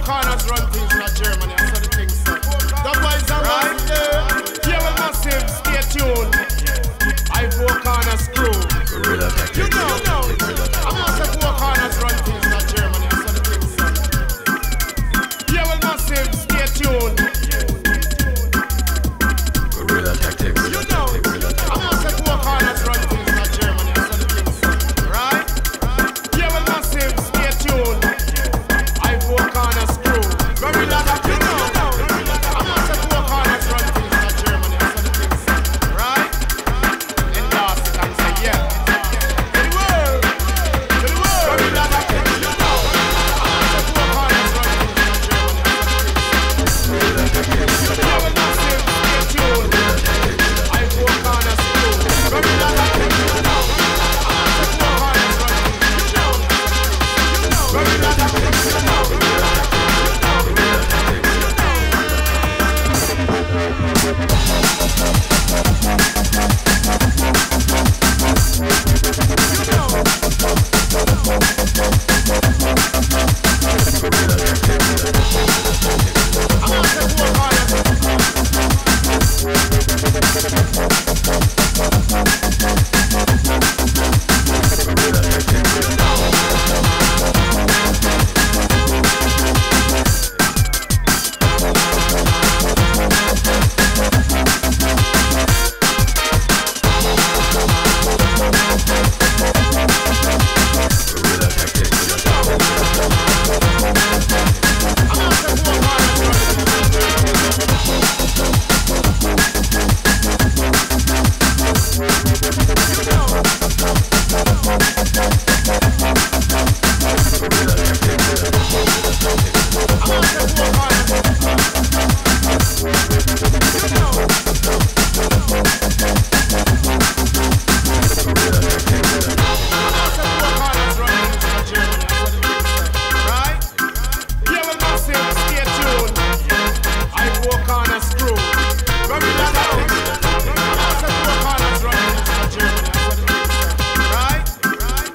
corners run things in Germany, I saw the things so. The boys are right there. Here with massive, stay tuned. I four corners crew. You know. I'm not saying four corners run things in Germany, I saw the things so. Here with massive, stay tuned. Guerrilla tactics. You know. I'm not saying four corners run things in Germany, I saw the things so. Right? Here with massive, stay tuned. I four corners crew. Gorilla tactics. I'm not saying four corners run things in Germany, I saw the things so. Right? Endorse it and say yeah. To the world. Gorilla tactics. I'm not saying four corners run things in Germany, I saw the things so. Here with massive, stay tuned. I four corners crew. Gorilla tactics. I'm not saying four corners run things in Germany, I saw the things so. Gorilla tactics.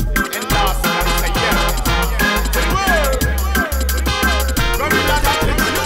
Gorilla tactics.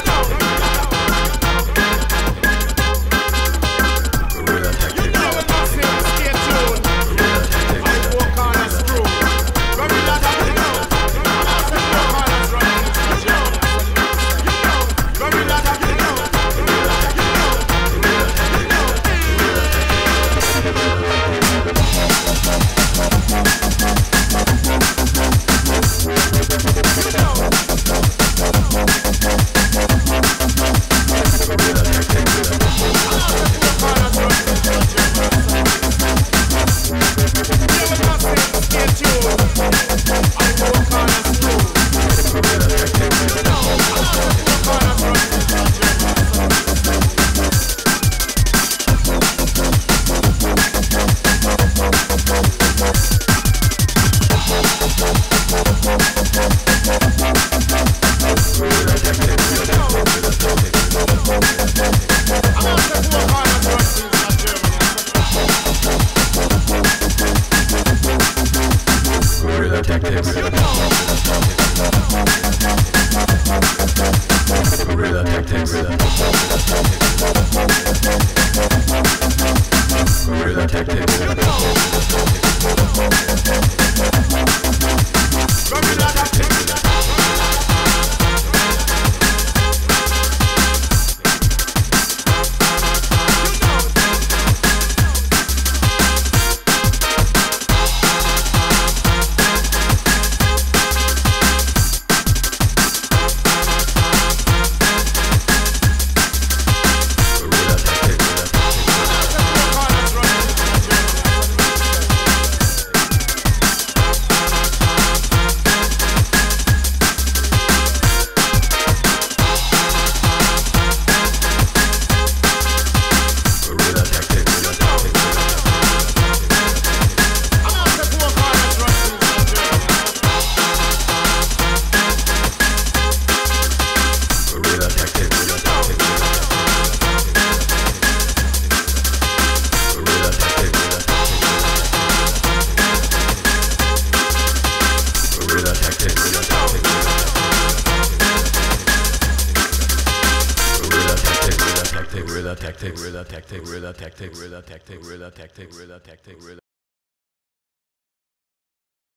guerrilla tactics, guerrilla tactics, guerrilla tactics, guerrilla tactics, guerrilla tactics, guerrilla tactics, guerrilla